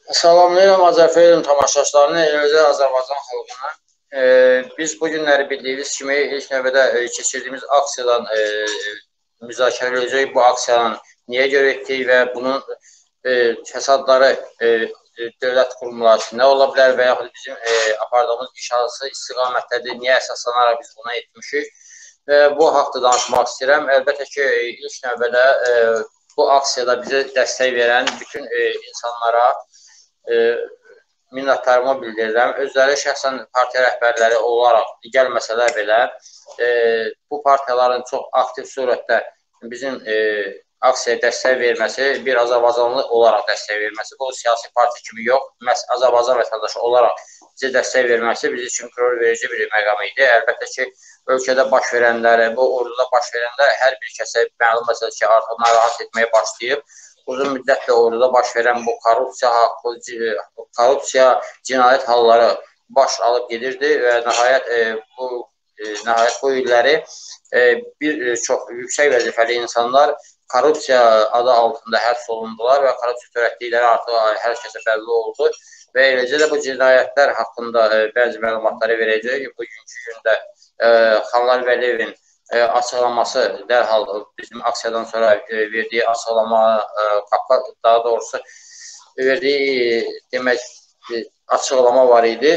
Salamlayıram Azərbaycan tamaşaçılarını, eləcə Azərbaycan xalqına. Biz bu günləri bildiyiniz kimi ilk növbədə keçirdiyimiz aksiyadan müzakirə edəcəyik. Bu aksiyanın niyə görə etdik və bunun fəsadları dövlət qurumları üçün nə ola bilər və yaxud bizim apardığımız iş hansı istiqamətdədir, niyə əsaslanaraq biz buna etmişik. Bu haqda danışmaq istəyirəm. Əlbəttə ki, ilk növbədə bu aksiyada bizə dəstək verən bütün insanlara minnətdarımı bildirirəm. Özləri şəxsən partiya rəhbərləri olaraq gəlməsələr belə bu partiyaların çox aktiv surətdə bizim aksiyaya dəstək verməsi, bir Azərbaycanlı olaraq dəstək verməsi, bu siyasi partiya kimi yox, məhz Azərbaycan vətəndaşı olaraq bizə dəstək verməsi bizim üçün qürur verici bir məqam idi. Əlbəttə ki, ölkədə baş verənləri, bu orduda baş verənlər hər bir kəsə məlum məsələ ki, artıq narahat etməyə başlayıb. Uzun müddətlə orduda baş verən bu korrupsiya, cinayət halları baş alıb gedirdi və nəhayət bu illəri bir çox yüksək vəzifəli insanlar korrupsiya adı altında həbs olundular və korrupsiya törətdikləri artıq hər kəsə bəlli oldu və eləcə də bu cinayətlər haqqında bəzi məlumatları verəcək. Bugünkü gündə Xanlar Vəliyevin açıqlaması dərhal bizim aksiyadan sonra verdiyi açıqlama, daha doğrusu verdiyi demək açıqlama var idi.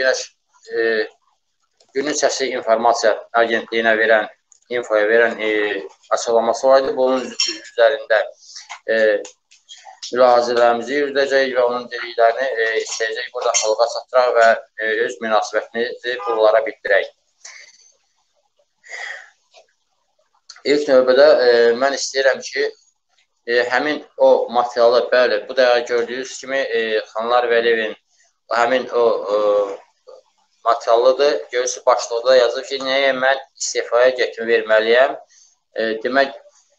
Günün Səsi İnformasiya Agentliyinə verən, infoya verən açıqlaması var idi. Bunun üzərində mülahizələrimizi yürüdəcək və onun dediklərini istəyəcək burada xalqa çatdıraq və öz münasibətimizi bunlara bildirək. İlk növbədə mən istəyirəm ki, həmin o materialı, bəli, bu da gördüyünüz kimi Xanlar Vəliyevin həmin o materialıdır. Görürsünüz, başlıqda yazıb ki, nəyə mən istifaya getmə verməliyəm. Demək,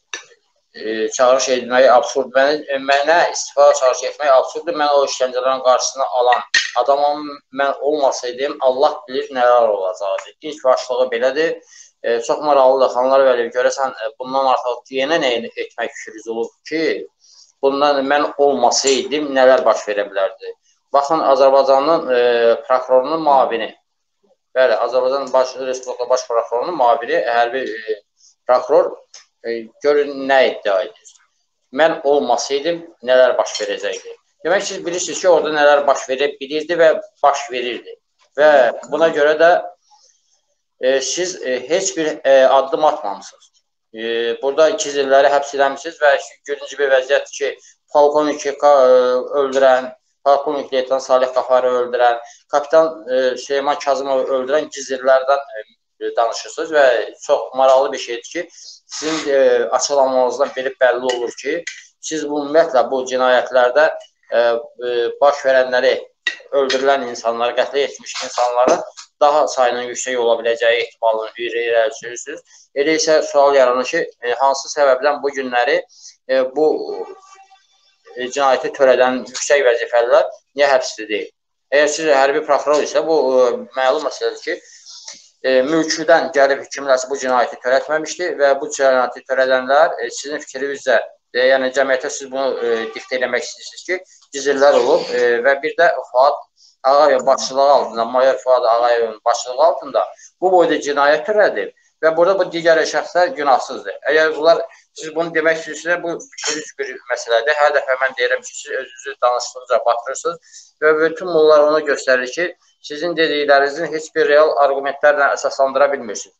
çağırış etməyi absurddur. Mənə istifaya çağırış etmək absurddur. Mən o işgəncələrin qarşısına alan adamım, mən olmasaydım, Allah bilir nələr olacaqdır. İlk başlığı belədir. Çox maraqlıdır. Xanlar Vəliyev, görəsən, bundan artıq yenə nə etmək fikriniz olub ki, bundan mən olmasaydım, nələr baş verə bilərdi? Baxın, Azərbaycanın prokurorunun müavini, bəli, Azərbaycan Respublika Baş Prokurorunun müavini, hərbi prokuror, görün, nə iddia edir? Mən olmasaydım, nələr baş verəcəkdi? Demək, siz bilirsiniz ki, orada nələr baş verə bilirdi və baş verirdi. Və buna görə də siz heç bir addım atmamışsınız. Burada gizirləri həbs eləmişsiniz və görüncü bir vəziyyətdir ki, polkovniki öldürən, polkovnik leytenant Salih Qafarı öldürən, kapitan Süleyman Kazımovu öldürən gizirlərdən danışırsınız və çox maraqlı bir şeydir ki, sizin açıqlamanızdan bəlli olur ki, siz ümumiyyətlə bu cinayətlərdə baş verənləri, öldürülən insanları, qətlə yetmiş insanların daha sayının yüksək ola biləcəyi ehtimalını irəli sürürsünüz. Elə isə sual yaranır ki, hansı səbəbdən bu günləri bu cinayəti törədən yüksək vəzifəlilər niyə həbsdə deyil? Əgər siz hərbi prokuror isə bu məlum məsələdir ki, mülküdən gəlib kimləsə bu cinayəti törətməmişdir və bu cinayəti törədənlər sizin fikrinizlə, yəni cəmiyyətə siz bunu diktə eləmək istəyirsiniz ki, gizirlər olub və bir də Fuad Ağayev başçılığı altında, Mayor Fuad Ağayevin başçılığı altında bu boyda cinayət törədib və burada bu digər şəxslər günahsızdır. Əgər bunlar, siz bunu demək istəyirsiniz, bu gülüc bir məsələdir. Hər dəfə mən deyirəm ki, siz özünüzü danışdıqca batırırsınız və bütün bunlar onu göstərir ki, sizin dediklərinizin heç bir real argumentlərlə əsaslandıra bilmirsiniz.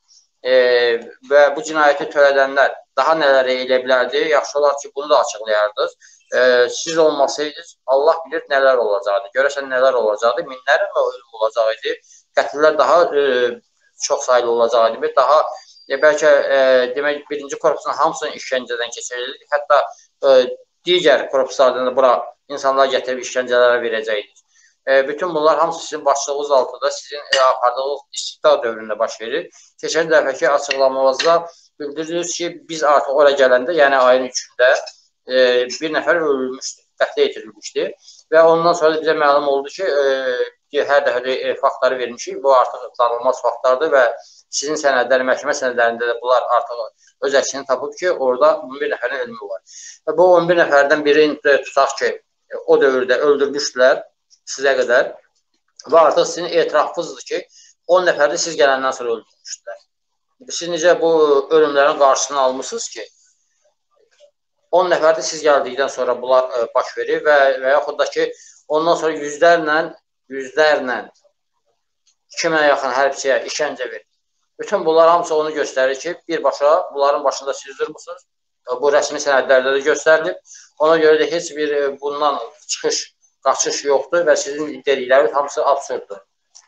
Və bu cinayəti törədənlər daha nələr elə bilərdi? Yaxşı olar ki, bunu da açıqlayardınız. Siz olmasaydınız, Allah bilir nələr olacaqdı. Görəsən nələr olacaqdı? Minlərlə ölüm olacaqdı. Qətlilər daha çox sayılı olacaqdı. Daha bəlkə demək birinci korpusun hamısını işgəncədən keçirildi. Hətta digər korpuslardan da bura insanlar gətirib işgəncələrə verəcəkdik. Bütün bunlar hamısı sizin başlığınız altında, sizin apardığınız istiqlal dövründə baş verir. Keçən dəfəki açıqlamamızda bildirdiniz ki, biz artıq ora gələndə, yəni ayın 3-də bir nəfər ölmüşdür, qətlə yetirilmişdir və ondan sonra bizə məlum oldu ki, hər dəfə faktları vermişik, bu artıq tanınmaz faktlardır və sizin sənədləri, məhkəmə sənədlərində də bunlar artıq öz əksini tapıb ki, orada 11 nəfərin ölümü var. Bu 11 nəfərdən biri tutaq ki, o dövrdə öldürmüşdülər sizə qədər və artıq sizin etirafınızdır ki, 10 nəfər də siz gələndən sonra öldürmüşdülər. Siz necə bu ölümlərin qarşısını almışsınız ki, 10 nəfər də siz gəldikdən sonra bunlar baş verir və yaxud da ki, ondan sonra yüzlərlə 2000-ə yaxın hərbçiyə işgəncə verir. Bütün bunlar hamısı onu göstərir ki, birbaşa bunların başında siz durmuşsunuz. Bu rəsmi sənədlərdə də göstərilib. Ona görə də heç bir bundan çıxış, qaçış yoxdur və sizin dedikləriniz hamısı absurddur.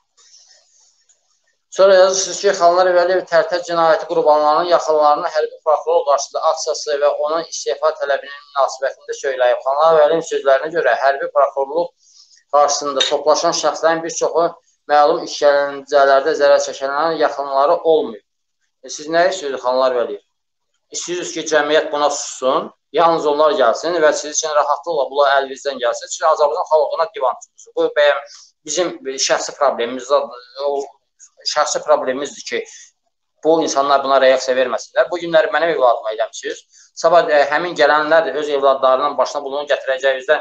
Sonra yazırsınız ki, Xanlar Vəliyev Tərtər cinayəti qurbanlarının yaxınlarının hərbi prokuror qarşısında aksiyası və onun istefa tələbinin münasibətində söyləyib. Xanlar Vəliyevin sözlərinə görə hərbi prokurorluq qarşısında toplaşan şəxslərin bir çoxu məlum işgəncələrdə zərər çəkənlərin yaxınları olmuyor. Siz nə istiyorsunuz Xanlar Vəliyev? İstiyorsunuz ki, cəmiyyət buna sussun, yalnız onlar gəlsin və siz üçün rahatlıqla bunlar əlinizdən gəlsin. Siz Azərbaycan xalqına divan tutmuşsunuz. Bu bizim şəxsi problemimizdir ki, bu insanlar buna reaksiya verməsinlər. Bu günləri mənim evladıma eləmişsiniz. Sabah həmin gələnlər də öz evladlarının başına bunu gətirəcəyinizdə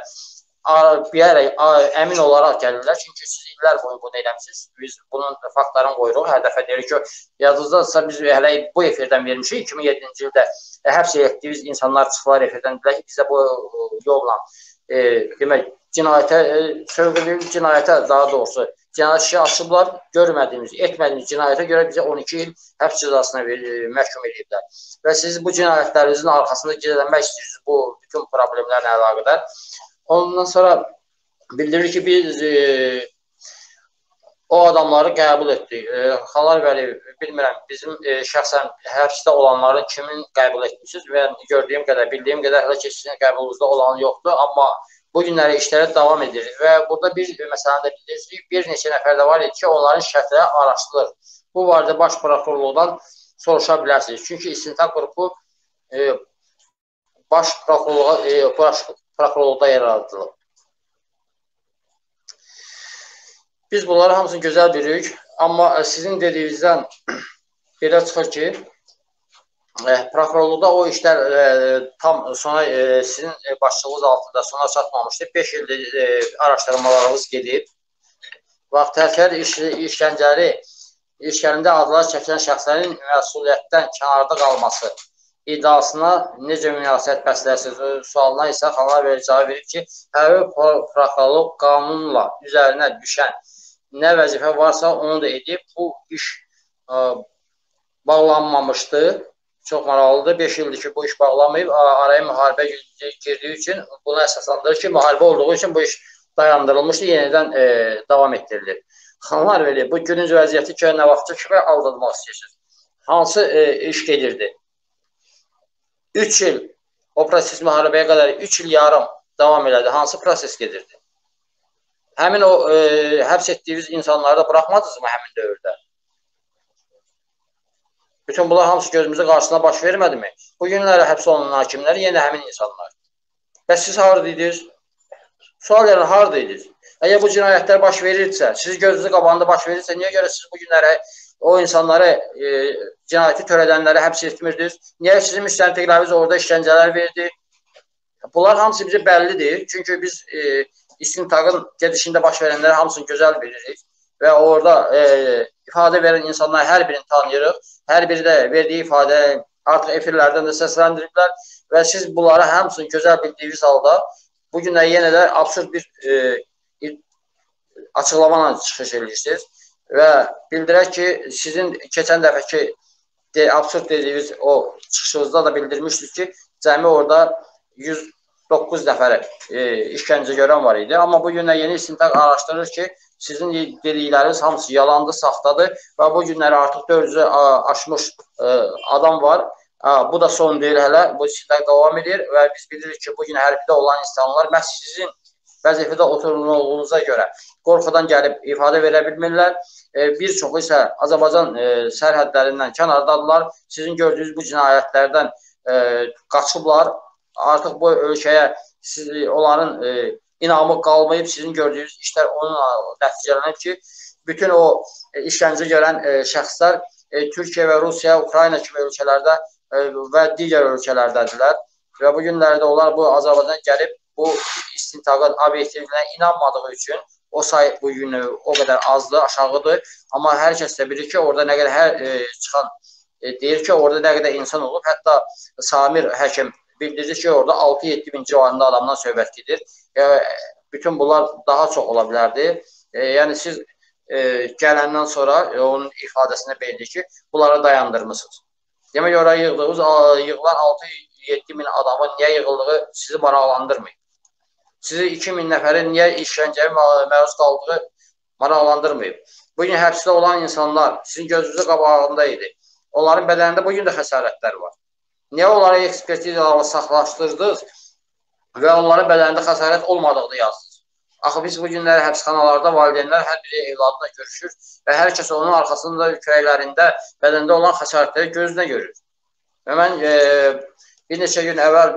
əmin olaraq gəlirlər. Çünki siz illər boyu bunu eləmişsiniz. Biz bunun faktlarını qoyuruq. Hər dəfə deyirik ki, yadınızdadırsa biz hələ bu efirdən vermişik. 2007-ci ildə həbs etdiyimiz insanlar çıxdılar efirdən. Dedilər ki, bizə bu yolla demək, cinayətə daha doğrusu cinayət işi açıblar, görmədiyimiz, etmədiyimiz cinayətə görə bizə 12 il həbs cəzasına məhkum ediblər. Və siz bu cinayətlərinizin arxasında gizlənmək istəyirsiniz bu bütün problemlərlə əlaqədar. Ondan sonra bildirir ki, biz o adamları qəbul etdik. Xanlar Vəliyev, bilmirəm, bizim şəxsən həbsdə olanların kimin qəbul etmişsiniz və gördüyüm qədər, bildiyim qədər hələ ki, sizin qəbulunuzda olan yoxdur, amma bu günləri işlərə davam edir və burada bir məsələni də bilirsiniz, bir neçə nəfər də var idi ki, onların şikayətləri araşdırılır. Bu barədə baş prokurorluqdan soruşa bilərsiniz. Çünki istintaq qrupu baş prokurorluqda yaradılıb. Biz bunları hamısını gözəl bilirik, amma sizin dediyinizdən belə çıxır ki, prokurorluqda o işlər tam sona sizin başçılığınız altında sona çatmamışdır. 5 ildir araşdırmalarımız gedib. Vaxt Tərtər işgəncələrində adlar çəkilən şəxslərin məsuliyyətdən kənarda qalması iddiasına necə münasibət bəslərsiniz? Sualına isə Xanlar Vəliyev cavab verir ki, hərbi prokurorluq qanunla üzərinə düşən nə vəzifə varsa onu da edib. Bu iş bağlanmamışdır. Çox maraqlıdır. 5 ildir ki, bu iş bağlamayıb. Araya müharibə girdiyi üçün buna əsaslandırır ki, müharibə olduğu üçün bu iş dayandırılmışdır, yenidən davam etdirilir. Xanlar Vəliyev, bu gününcü vəziyyəti ki, nə vaxtca kimi aldırmaq istəyirsiniz? Hansı iş gedirdi? 3 il, o proses müharibəyə qədər 3 il yarım davam elədi. Hansı proses gedirdi? Həmin o həbs etdiyiniz insanları da buraxmadınız mı həmin dövrdə? Bütün bunlar hamısı gözümüzün qarşısına baş vermədimi? Bu günləri həbs olunan hakimlər yenə həmin insanlar. Bəs siz haradaydınız? Sual verin, haradaydınız? Əgər bu cinayətlər baş verirsə, siz gözünüzün qabağında baş verirsə, niyə görə siz bu günləri o insanları, cinayəti törədənləri həbs etmirdiniz? Niyə sizin müstəntiqləriniz orada işgəncələr verdi? Bunlar hamısı bizə bəllidir. Çünki biz istintaqın gedişində baş verənləri hamısını gözəl bilirik. Və orada ifadə verən insanlar hər birini tanıyırıq. Hər biri də verdiyi ifadə artıq efirlərdən də səsləndiriblər. Və siz bunları hamısını gözəl bildiyiniz halda bu günlər yenə də absurd bir açıqlamayla çıxış edirsiniz. Və bildirək ki, sizin keçən dəfəki absurd dediyiniz o çıxışınızda da bildirmişdik ki, cəmi orada 109 nəfər işgəncə görən var idi. Amma bu günlər yeni istintaq araşdırır ki, sizin dedikləriniz hamısı yalandır, saxtadır və bu günləri artıq 400'ü aşmış adam var. Bu da son deyil hələ, bu istintaq davam edir və biz bilirik ki, bugün hərbidə olan insanlar məhz sizin vəzifədə oturduğunuza görə qorxudan gəlib ifadə verə bilmirlər. Bir çoxu isə Azərbaycan sərhədlərindən kənardadırlar. Sizin gördüyünüz bu cinayətlərdən qaçıblar. Artıq bu ölkəyə onların inamı qalmayıb, sizin gördüyünüz işlər onunla nəticələnib ki, bütün o işgəncə görən şəxslər Türkiyə və Rusiya, Ukrayna kimi ölkələrdə və digər ölkələrdədirlər. Və bu günlərdə onlar bu Azərbaycan gəlib bu istintaqın obyektivliyinə inanmadığı üçün o say bu gün o qədər azdır, aşağıdır. Amma hər kəs də bilir ki, orada nə qədər çıxan deyir ki, orada nə qədər insan olub. Hətta Samir həkim bildirir ki, orada 6-7 bin civarında adamdan söhbət gedir. Bütün bunlar daha çox ola bilərdi. Yəni siz gələndən sonra onun ifadəsində belli ki, bunları dayandırmışsınız. Demək, oraya yığılan 6-7 min adamın niyə yığıldığı sizi maraqlandırmıyor. Sizi 2000 nəfərin niyə işgəncəyə məruz qaldığı maraqlandırmıyor. Bugün həbsdə olan insanlar sizin gözünüzün qabağında idi. Onların bədənində bugün də xəsarətlər var. Niyə onları ekspertizalarla saxlaşdırdınız və onların bədənində xəsarət olmadığını yazdınız? Axı biz bu günləri həbsxanalarda valideynlər hər biri evladla görüşür və hər kəs onun arxasında, kürəklərində, bədəndə olan xəsarətləri gözünə görür. Və mən bir neçə gün əvvəl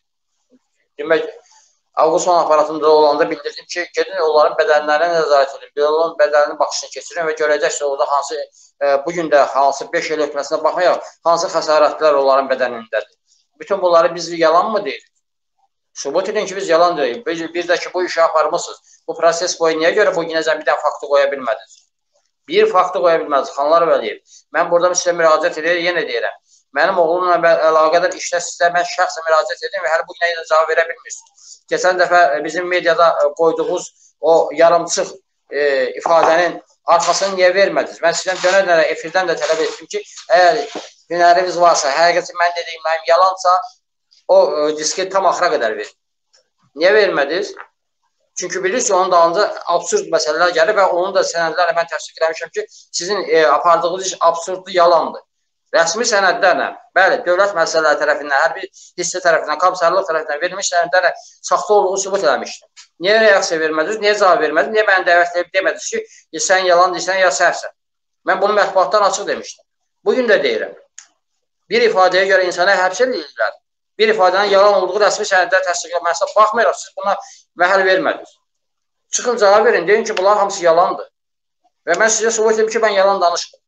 demək, Avquston aparatında olanda bildirdim ki, gedin onların bədənlərinə nəzarət edin, bir onların bədəninin baxışını keçirin və görəcəksiniz orada hansı, bugün də hansı 5 il ötməsinə baxmayaq, hansı xəsarətlər onların bədənindədir. Bütün bunları biz yalan mı deyirik? Sübut edin ki, biz yalan deyirik. Bir də ki, bu işi aparmışsınız. Bu proses boyu niyə görə bu günəcən bir dənə faktı qoya bilmədiniz? Bir faktı qoya bilmədiniz, Xanlar Vəliyev. Mən burada sizə müraciət edirəm, yenə deyirəm. Mənim oğlumla əlaqədar işdə sizə mən şəxsən müraciət edirəm və hələ bu günə cavab verə bilmirsiniz. Keçən dəfə bizim mediada qoyduğunuz o yarımçıq ifadənin arxasını niyə vermədiniz? Mən sizdən dönə-dönə efirdən də tələb etdim ki, əgər hünəriniz varsa, həqiqəti mən dediyim mənim yalansa, o diski tam axıra qədər verin. Niyə vermədiniz? Çünki bilirsiniz, onun dalınca absurd məsələlər gəlir və onun da sənədlərlə mən təsdiq eləmişəm ki, sizin apardığınız iş absurdlu yalandır. Rəsmi sənədlərlə, bəli, dövlət məsələləri tərəfindən, hər bir hissə tərəfindən, komissarlıq tərəfindən verilmiş sənədlərlə saxta olduğu sübut eləmişdir. Niyə reaksiya vermədiniz, niyə cavab vermədiniz, niyə məni dəvət edib demədiniz ki, sən yalan deyirsən, ya səhvsən. Mən bunu mətbuatdan açıq demişdim. Bugün də deyirəm. Bir ifadəyə görə insana həbs edirlər. Bir ifadənin yalan olduğu rəsmi sənədlər təsdiqlənməsinə baxmayaraq, siz buna məhəl vermədiniz. Çıxın, cavab verin, deyin ki, bunlar hamısı yalandır. Və mən sizə sübut edim ki, mən yalan danışmıram.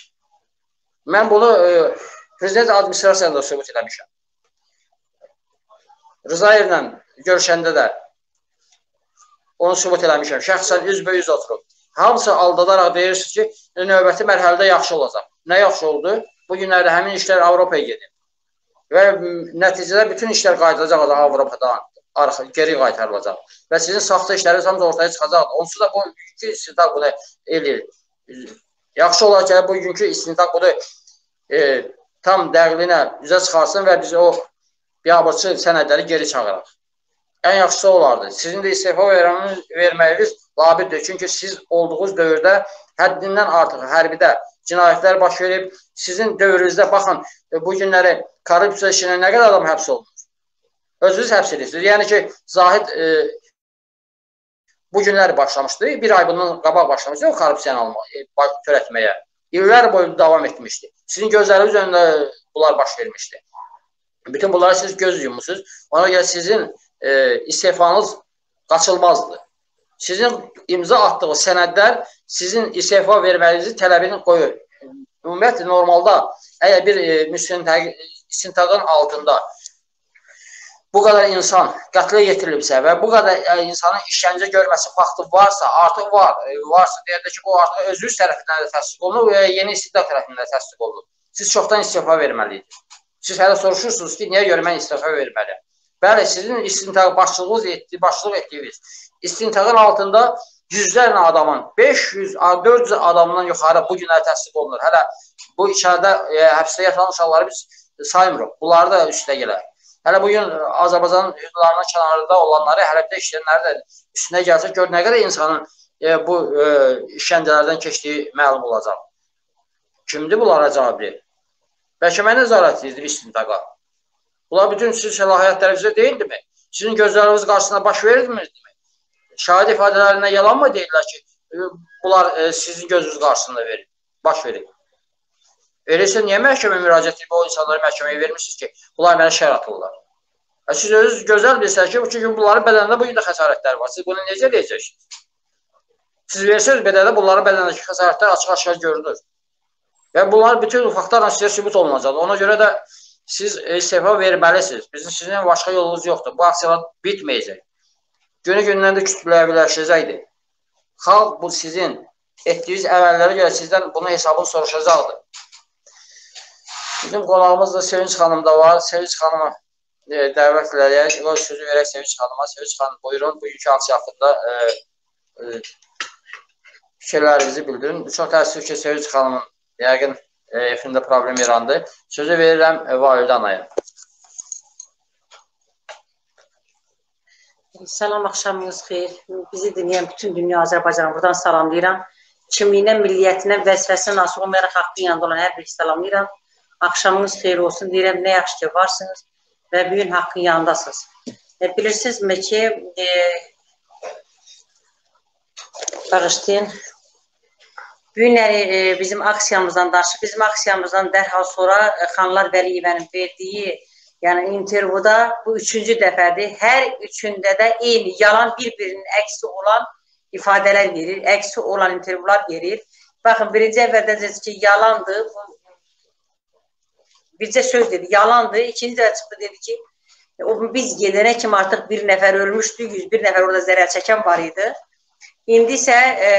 Mən bunu prezident administrasiyasında sübut eləmişəm. Rızayevlə görüşəndə də onu sübut eləmişəm. Şəxsən üzbə-yüz oturub. Hamısı aldadaraq deyirsiniz ki, növbəti mərhələdə yaxşı olacaq. Nə yaxşı oldu? Bu günlərdə həmin işlər Avropaya gedir. Və nəticədə bütün işlər qayıdılacaq Avropadan, geri qaytarılacaq. Və sizin saxta işləriniz hamısı ortaya çıxacaq. Onsuz da bugünkü istintaq bunu eləyir. Yaxşı olar ki, bugünkü istintaq bunu tam dəqiqliyinə üzə çıxarsın və biz o biabırçı sənədləri geri çağıraq. Ən yaxşısı olardı. Sizin də istefa verməyiniz labiddir. Çünki siz olduğunuz dövrdə həddindən artıq hərbidə cinayətlər baş verib, sizin dövrünüzdə baxın, bu günləri korrupsiya işinə nə qədər adam həbs olunur? Özünüz həbs edirsiniz. Yəni ki, Zahid bu günlər başlamışdı, bir ay bundan qabaq başlamışdı o korrupsiyanı törətməyə. İllər boyu davam etmişdi. Sizin gözləriniz önündə bunlar baş vermişdi. Bütün bunları siz göz yummusunuz. Ona görə sizin istefanız qaçılmazdır. Sizin imza atdığınız sənədlər sizin istefa verməyinizi tələbini qoyur. Ümumiyyətlə, normalda əgər bir istintaqın altında bu qədər insan qətlə yetirilibsə və bu qədər insanın işgəncə görməsi faktı varsa, artıq varsa deyəndə ki, bu artıq özünüz tərəfindən də təsdiq olunur və yeni istintaq tərəfindən də təsdiq olunur. Siz çoxdan istifa verməliydiniz. Siz hələ soruşursunuz ki, niyə görə mən istifa verməliyəm? Bəli, sizin istintaq başlıq etdiyiniz istintaqın altında yüzlərlə adamın, 500-400 adamdan yuxarı bu günlər təsdiq olunur. Hələ bu içəridə həbsdə yatan uşaqları biz saymırıq. Bunları da üstünə gələr. Hələ bugün Azərbaycanın hüdudlarının kənarında olanları, hərbidə işləyənləri də üstünə gəlsə, gör nə qədər insanın bu işgəncələrdən keçdiyi məlum olacaq. Kimdir bunlara cavab verir? Bəlkə mən nəzarət edirdim istintaqa. Bunlar bütün sizin səlahiyyətlərinizdə deyildimi? Sizin gözləriniz qarşısında baş verirdimi? Şahid ifadələrində yalan mı deyirlər ki, bunlar sizin gözünüz qarşısında verir, baş verir? Öyleysə, niyə məhkəmə müraciət edib o insanları məhkəməyə vermişsiniz ki, bunlar mənə şər atırlar? Siz özünüz gözəl bilirsiniz ki, çünki bunların bədənində bugün də xəsarətlər var. Siz bunu necə eləyəcəksiniz? Siz verirsiniz bədəndə, bunların bədənindəki xəsarətlər açıq-aşkar görünür. Və bunlar bütün faktlarla sizə sübut olunacaq. Ona görə də Siz istefa verməlisiniz. Sizin başqa yolunuz yoxdur. Bu aksiyalar bitməyəcək. Günü-gündən də kütləviləşəcəkdir. Xalq bu sizin etdiyiniz əməllərə görə sizdən bunun hesabını soruşacaqdır. Bizim qonağımız da Sevinç xanım da var. Sevinç xanımı dəvət edək. Sözü verək Sevinç xanıma. Sevinç xanım, buyurun. Bugünkü aksiya haqqında fikirlərinizi bildirin. Çox təəssüf ki, Sevinç xanımın yəqin evində problem yarandı. Sözü verirəm Validə anaya. Salam, axşamınız xeyir. Bizi dinləyən bütün dünya Azərbaycanı buradan salamlayıram. Kimliyinə, milliyyətinə, vəzifəsinə nasıl olmayaraq haqqın yanında olan hər biri salamlayıram. Axşamınız xeyir olsun deyirəm. Nə yaxşı ki varsınız və bugün haqqın yanındasınız. Bilirsinizmi ki, bağışlayın, bugünləri bizim aksiyamızdan danışıb, bizim aksiyamızdan dərhal sonra Xanlar Vəliyevənin verdiyi intervyuda bu üçüncü dəfədir. Hər üçündə də eyni, yalan bir-birinin əksi olan ifadələr verir, əksi olan intervyular verir. Baxın, birinci əvvəldən dedi ki, yalandır, bircə söz dedi, yalandır. İkinci də çıxdı dedi ki, biz gedənə kimi artıq bir nəfər ölmüşdü, 101 nəfər orada zərər çəkən var idi. İndi isə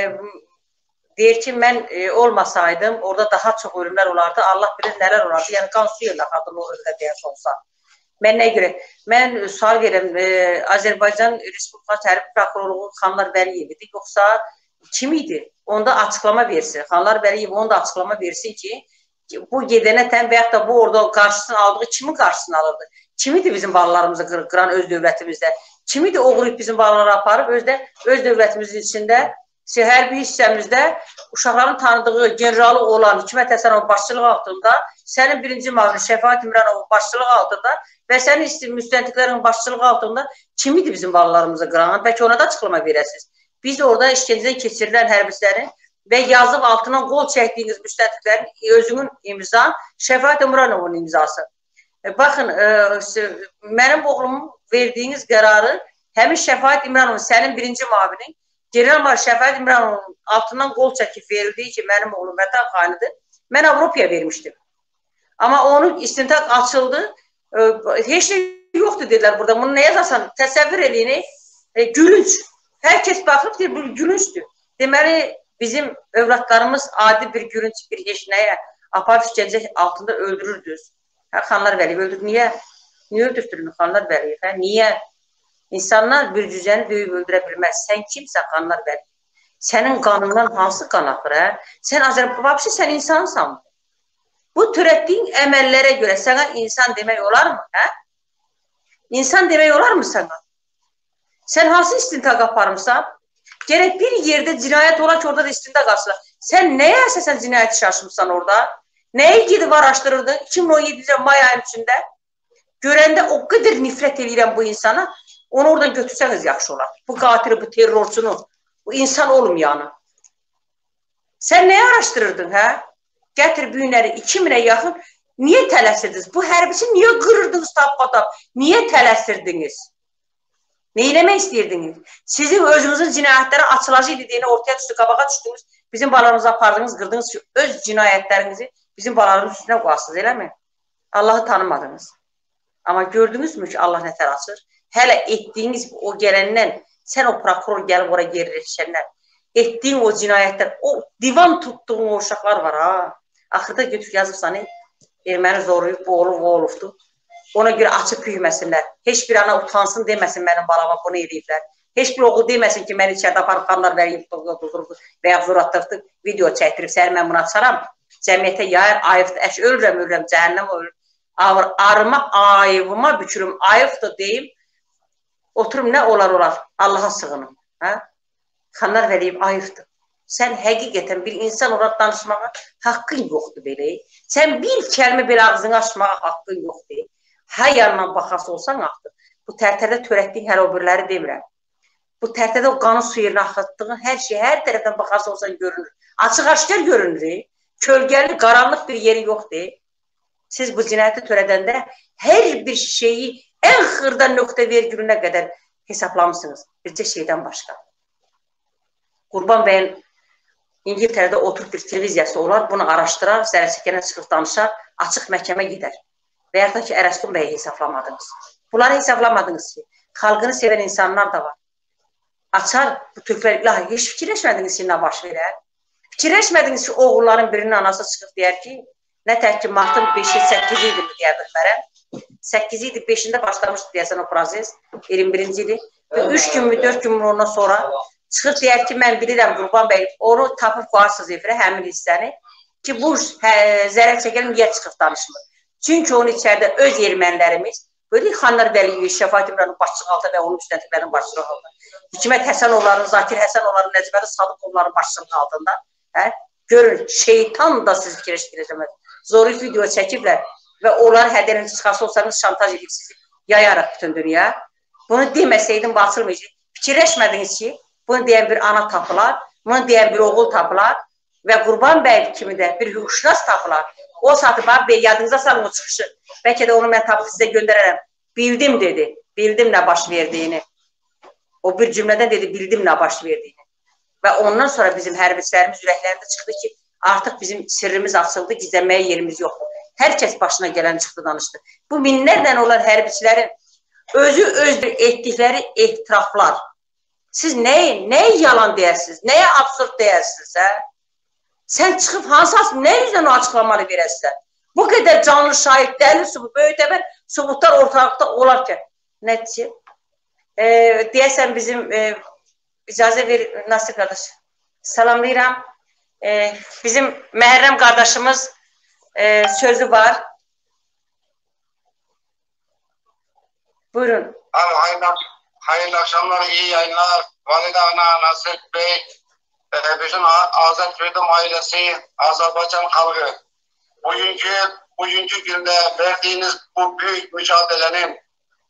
deyir ki, mən olmasaydım, orada daha çox ölümlər olardı, Allah bilir nələr olardı. Yəni, qan su yerlə xadırlı o ölüdə deyəsə olsa. Mən nə görə? Mən sual verirəm, Azərbaycan Respublikası Hərbi Prokurorluğu Xanlar Vəliyevidir, yoxsa kim idi? Onda açıqlama versin. Xanlar Vəliyev onda açıqlama versin ki, bu gedənə tən və yaxud da bu orada qarşısını aldığı kimin qarşısını alırdı? Kim idi bizim balalarımızı qıran öz dövlətimizdə? Kim idi oğurlayıb bizim balaları aparıb öz dövlətimizin içində? Hərbi hissəmizdə uşaqların tanıdığı generalı olan Hikmət Həsənovun başçılığı altında, sənin birinci müavini Şəfaət İmranovun başçılığı altında və sənin müstəntiqlərin başçılığı altında kim idi bizim balalarımızı qıran? Bəlkə ona da açıqlama verəsiniz. Biz orada işgəncədən keçirilən hərbislərin və yazıb altından qol çəkdiyiniz müstəntiqlərin özünün imza, Şəfaət İmranovun imzası. Baxın, mənim oğlumun verdiyiniz qərarı həmin Şəfaət İmranovun, sənin birinci müavinin, General Şəfaət İmranovun altından qol çəkib verildiyi ki, mənim oğlum vətən xainidir, mən Avropaya vermişdim. Amma onun istintaq açıldı, heç nə yoxdur dedilər burada, bunu nə yazarsan, təsəvvür edin, gülünç. Hər kəs baxıb deyir, bu gülünçdür. Deməli, bizim övladlarımız adi bir gülünç, bir heç nəyə aparıb işgəncə altında öldürürdünüz. Xanlar Vəliyev öldür, niyə? Niyə öldürdürün Xanlar Vəliyev? Niyə? İnsanlar bir cüzəni döyüb öldürə bilməz. Sən kimsən Xanlar Vəliyev? Sənin qanından hansı qan axır? Sən Azərbaycan, sən insansan. Bu törətdiyin əməllərə görə sənə insan demək olar mı? İnsan demək olar mı sənə? Sən hansı istintaq aparmısan? Gərək bir yerdə cinayət olar ki, orada da istintaq açılır. Sən nəyə əsasən cinayəti şaşırmışsan orada? Nəyi gedib araşdırırdın? 2017 may ayının içində görəndə o qədər nifrət edirəm bu insana, onu oradan götürsəniz yaxşı olar. Bu qatili, bu terrorçunu, bu insan olmayanı. Sən nəyə araşdırırdın, hə? Gətir bu günləri 2000'ə yaxın, niyə tələsirdiniz? Bu hərbisi niyə qırırdınız tap-patap? Niyə tələsirdiniz? Nə eləmək istəyirdiniz? Sizin özünüzün cinayətləri açılacaqdı deyəni ortaya düşdü, qabağa düşdünüz, bizim balalarımızı apardınız, qırdınız ki, öz cinayətlərinizi bizim balaların üstünə qoyasınız, eləmi? Allahı tanımadınız. Amma gördünüzmü ki, Allah nətər açır? Hələ etdiyiniz o gələndən, sən o prokuror gəlib oraya yerləşəndən, etdiyin o cinayətlər, o divan tutduğun o uşaqlar var, ha? Axırda götür yazırsan, erməni zoruyub, bu olub, o olubdur. Ona görə açıb püyməsinlər. Heç bir ana utansın deməsin mənim balama bunu ediblər. Heç bir oğul deməsin ki, məni içəridə aparıb Xanlar Vəliyevə doldurdu və ya zoratdırdı, video çəkdirib, səhər mən bunu açaram, cəmiyyətə yayır, ayıqdır, ölürəm, cəhənnəm ölür. Arıma, ayıvıma bükürüm, ayıqdır deyim, oturum nə olar, Allaha sığınım. Xanlar Vəliyev ayıqdır. Sən həqiqətən bir insan olaraq danışmağa haqqın yoxdur belə. Sən bir kəlmə belə ağzını açmağa haqqın yoxdur. Hər yandan baxası olsan axdır. Bu tərtərdə törətdiyin hər o birləri demirəm. Bu tərtərdə o qanın su yerinə axıtdığın hər şey, hər tərəfdən baxası olsan görünür. Açıq-aşkar görünür. Kölgəli, qaranlıq bir yeri yoxdur. Siz bu cinayəti törədəndə hər bir şeyi ən xırda nöqtə vergülünə qədər hesablamışsınız. Bircə şeydən başqa. Qurban bəyin İngiltərədə oturub bir televiziyası olar, bunu araşdırar, zərərçəkənə çıxıb danışar, açıq məhkəmə gedər. və ya da ki, Ərəstun bəyi hesablamadınız. Bunları hesablamadınız ki, xalqını sevən insanlar da var. Açar bu türklər, ilahi, heç fikirləşmədiniz ki, nə baş verər? Fikirləşmədiniz ki, oğulların birinin anası çıxıb deyər ki, nə tək ki, martın 5-i, 8-i idi mi deyə bilmərəm. 8-i idi, 5-ində başlamışdı deyəsən o proses, 21-ci idi. Və 3 gün mü, 4 gün mü ondan sonra çıxıb deyər ki, mən bilirəm Qurban bəy, onu tapıb qoyarsınız efirə, həmin hissəni ki, bu zərər çəkən niyə çıxıb danışmır? Çünki onun içəridə öz ermənilərimiz, böyle Xanlar Vəliyev, Şəfaət İbrahim'in başçılığı altında və onun müstəntiqlərinin başçılığı altında, Hikmət Həsənovların, Zakir Həsənovların, Nəcməli Sadıqovların başçılığı altında, görün, şeytan da siz fikirləşdirəcəməz. Zorlu video çəkiblər və onları hədənin çıxarsa olsanız şantaj edib sizi yayaraq bütün dünya. Bunu deməsəydin, basılmayacaq. Fikirləşmədiniz ki, bunu deyən bir ana tapılar, bunu deyən bir oğul tapılar və Qurban bəy kimi də bir hüquqşünas tapılar. O saatı yadınıza salın o çıxışı. Bəlkə də onu mən tapıb sizə göndərərəm. Bildim dedi. Bildim nə baş verdiyini. O bir cümlədən dedi, bildim nə baş verdiyini. Və ondan sonra bizim hərbiçilərimiz ürəklərində çıxdı ki, artıq bizim sirrimiz açıldı, gizlənməyə yerimiz yoxdur. Hər kəs başına gələn çıxdı, danışdı. Bu minlərlə olan hərbiçilərin özü etdikləri ehtiraflar. Siz nəyə yalan deyərsiniz? Nəyə absurd deyərsiniz? Sən çıxıb hansı nə yüzdən o açıqlamalı verəsən? Bu qədər canlı şahid, dəlil subut, böyütəmən subutlar ortalıqda olarkən. Nəticə? Deyəsən bizim icazə ver, Nasir qardaş. Salamlayıram. Bizim Məhərrəm qardaşımız sözü var. Buyurun. Hayırlı akşamlar, iyi yayınlar. Valide Ana, Nasir Bey, bütün Azad Freedom ailesi, Azerbaycan halkı. Bugünkü günde verdiğiniz bu büyük mücadelenin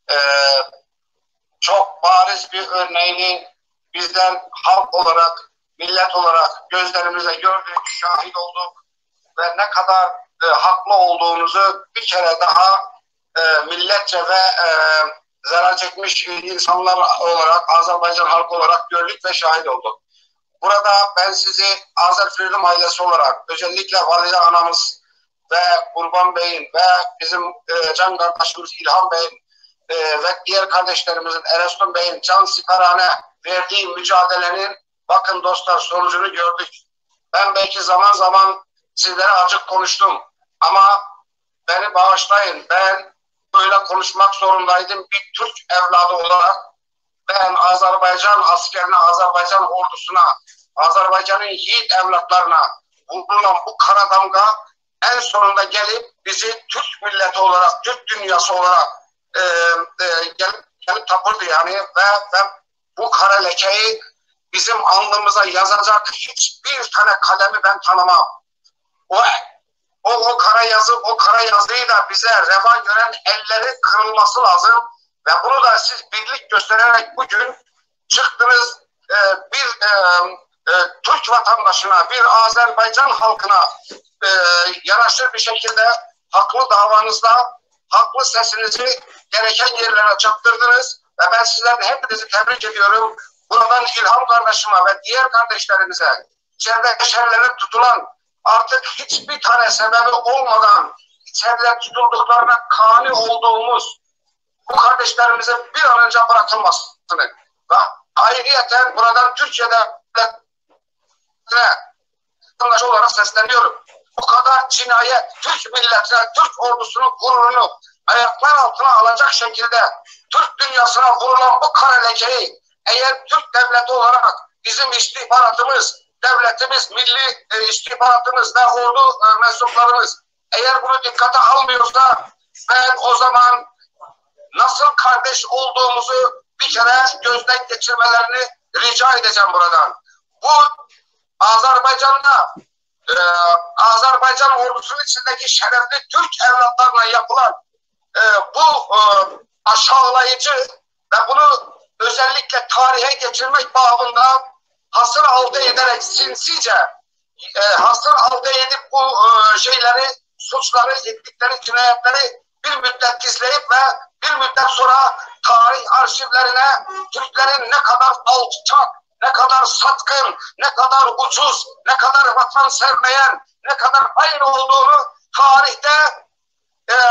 çok bariz bir örneğini bizler halk olarak, millet olarak gözlerimize gördük, şahit olduk ve ne kadar haklı olduğunuzu bir kere daha milletçe ve zarar çekmiş insanlar olarak, Azerbaycan halkı olarak gördük ve şahit olduk. Burada ben sizi Azad Freedom ailesi olarak özellikle Valide Anamız ve Qurban Bey'in ve bizim can kardeşimiz İlhan Bey'in ve diğer kardeşlerimizin Ərəstun Bey'in can siparane verdiği mücadelenin bakın dostlar sonucunu gördük. Ben belki zaman zaman sizlere açık konuştum ama beni bağışlayın. Ben böyle konuşmak zorundaydım bir Türk evladı olarak. Ben Azerbaycan askerine, Azerbaycan ordusuna, Azerbaycan'ın yiğit evlatlarına vurulan bu kara damga en sonunda gelip bizi Türk milleti olarak, Türk dünyası olarak gelip tapırdı yani ve bu kara lekeyi bizim alnımıza yazacak hiçbir tane kalemi ben tanımam. O kara yazıyı da bize reva gören elleri kırılması lazım ve bunu da siz birlik göstererek bugün çıktınız bir Türk vatandaşına, bir Azerbaycan halkına yaraşır bir şekilde haklı davanızda haklı sesinizi gereken yerlere çaktırdınız ve ben sizden hepinizi tebrik ediyorum. Buradan İlham kardeşime ve diğer kardeşlerimize içeride şerlerin tutulan artık hiçbir tane sebebi olmadan içeride tutulduklarına kani olduğumuz bu kardeşlerimize bir an önce bırakılmasını ve ayrıyeten buradan Türkiye'de olarak sesleniyorum. Bu kadar cinayet Türk milletine, Türk ordusunun gururunu ayaklar altına alacak şekilde Türk dünyasına vurulan bu kara lekeyi eğer Türk devleti olarak bizim istihbaratımız, devletimiz, milli istihbaratımız ve ordu mensuplarımız eğer bunu dikkate almıyorsa ben o zaman nasıl kardeş olduğumuzu bir kere gözden geçirmelerini rica edeceğim buradan. Bu Azerbaycan'da Azerbaycan ordusunun içindeki şerefli Türk evlatlarına yapılan bu aşağılayıcı ve bunu özellikle tarihe geçirmek babında hasır elde ederek sinsice hasır elde edip bu şeyleri, suçları, ettikleri cinayetleri bir müddet gizleyip ve bir müddet sonra tarih arşivlerine Türklerin ne kadar alçak, ne kadar satkın, ne kadar ucuz, ne kadar vatan sevmeyen, ne kadar hain olduğunu tarihte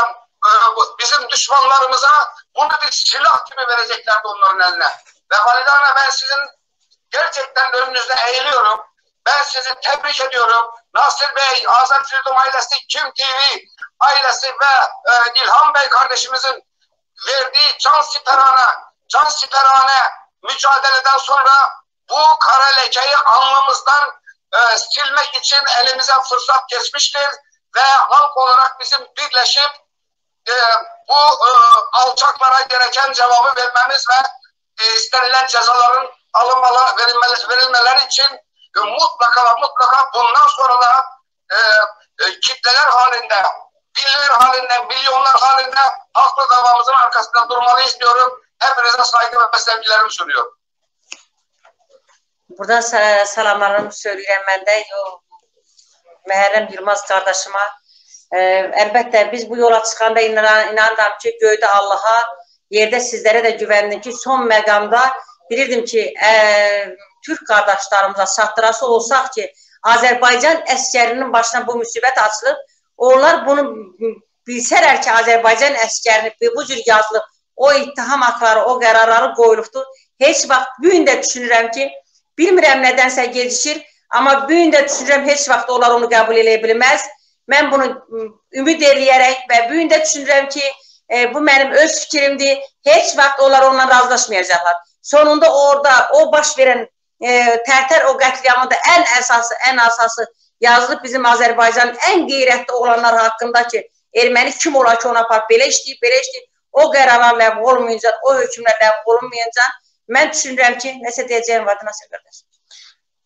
bizim düşmanlarımıza bunu bir silah gibi vereceklerdi onların eline. Ve Halide Ana, ben sizin gerçekten önünüzde eğiliyorum. Ben sizi tebrik ediyorum. Nasir Bey, Azem Freedom ailesi, Kim TV ailesi ve İlhan Bey kardeşimizin verdiği can siperhane mücadeleden sonra bu kara lekeyi alnımızdan silmek için elimize fırsat geçmiştir ve halk olarak bizim birleşip bu alçaklara gereken cevabı vermemiz ve istenilen cezaların verilmeleri için mutlaka bundan sonra da kitleler halinde, binler halinde, milyonlar halinde haklı davamızın arkasında durmalıyız diyorum. Hepinize saygı ve sevgilerimi sunuyorum. Buradan salamlarımı söyləyirəm mən də Məhərrəm Yılmaz qardaşıma. Əlbəttə biz bu yola çıxanda inanıram ki, göydə Allaha, yerdə sizlərə də güvəndim ki, son məqamda bilirdim ki, Türk qardaşlarımıza çatdırası olsaq ki, Azərbaycan əskərinin başına bu müsibət açılıb, onlar bunu bilsələr ki, Azərbaycan əskərini bu cür yazılıb, o ittiham aktları, o qərarları qoyulubdur. Heç vaxt bu gün də düşünürəm ki, bilmirəm nədənsə gecikir, amma bu gün də düşünürəm heç vaxt onlar onu qəbul edə bilməz. Mən bunu ümid eləyərək və bu gün də düşünürəm ki, bu mənim öz fikrimdir. Heç vaxt onlar onunla razılaşmayacaqlar. Sonunda orada o baş verən Tərtər o qətliamında ən əsası yazılıb bizim Azərbaycanın ən qeyrətli oğlanlar haqqında ki, erməni kim olar ki, ona aparıb belə işləyib, o qərarlar ləğv olmayınca, o hökmlər ləğv olunmayınca mən düşünürəm ki, nəsə deyəcəyim vardı, Nasir qardaş.